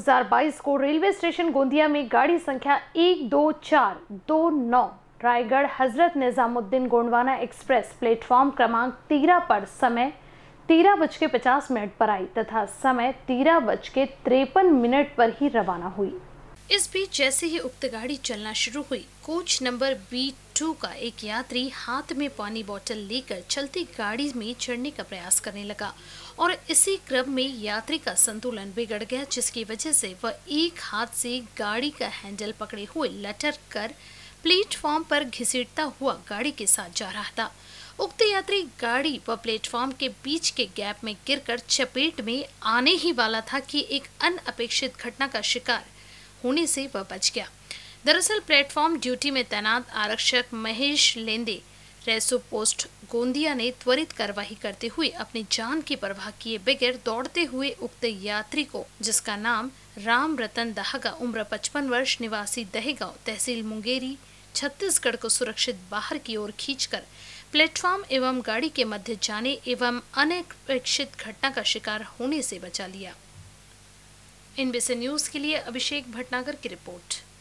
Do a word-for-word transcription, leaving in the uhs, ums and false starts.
हज़ार बाईस को रेलवे स्टेशन गोंदिया में गाड़ी संख्या एक दो चार दो नौ रायगढ़ हजरत निजामुद्दीन गोंडवाना एक्सप्रेस प्लेटफॉर्म क्रमांक तेरह पर समय तेरह बज के पचास मिनट पर आई तथा समय तेरह बज के तिरपन मिनट पर ही रवाना हुई। इस बीच जैसे ही उक्त गाड़ी चलना शुरू हुई, कोच नंबर बी टू का एक यात्री हाथ में पानी बोतल लेकर चलती गाड़ी में चढ़ने का प्रयास करने लगा और इसी क्रम में यात्री का संतुलन बिगड़ गया, जिसकी वजह से वह एक हाथ से गाड़ी का हैंडल पकड़े हुए लटक कर प्लेटफॉर्म पर घसीटता हुआ गाड़ी के साथ जा रहा था। उक्त यात्री गाड़ी व प्लेटफॉर्म के बीच के गैप में गिरकर चपेट में आने ही वाला था कि एक अनअपेक्षित घटना का शिकार होने से वह बच गया। दरअसल प्लेटफॉर्म ड्यूटी में तैनात आरक्षक महेश लेंदे रेसो पोस्ट गोंदिया ने त्वरित कार्रवाई करते हुए अपनी जान की परवाह किए बगैर दौड़ते हुए उक्त यात्री को, जिसका नाम राम रतन दाहगा, उम्र पचपन वर्ष, निवासी दहेगांव, तहसील मुंगेरी, छत्तीसगढ़ को सुरक्षित बाहर की ओर खींचकर प्लेटफॉर्म एवं गाड़ी के मध्य जाने एवं अनपेक्षित घटना का शिकार होने से बचा लिया। एनबीसी न्यूज के लिए अभिषेक भटनागर की रिपोर्ट।